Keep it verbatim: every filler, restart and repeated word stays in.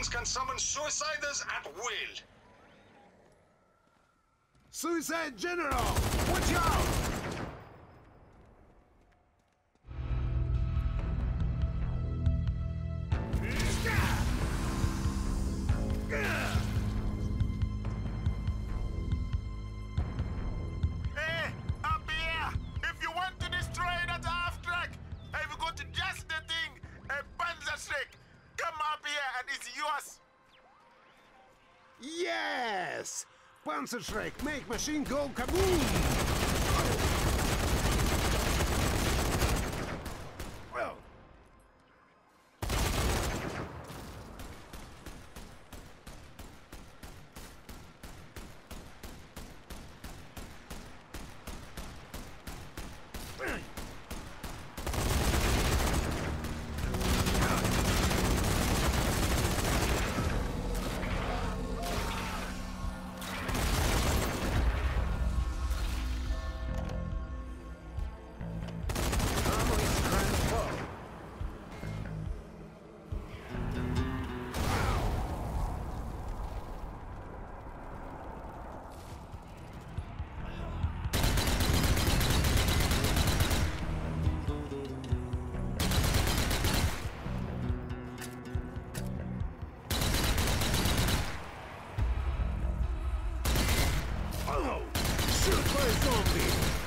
Guards can summon suiciders at will. Suicide General! Watch out! Hey, up here! If you want to destroy that half-track, I've got just the thing, a Panzerschreck. Come up here and it's yours. Yes! Panzerschreck, make machine go kaboom! Well. Shoot my zombie!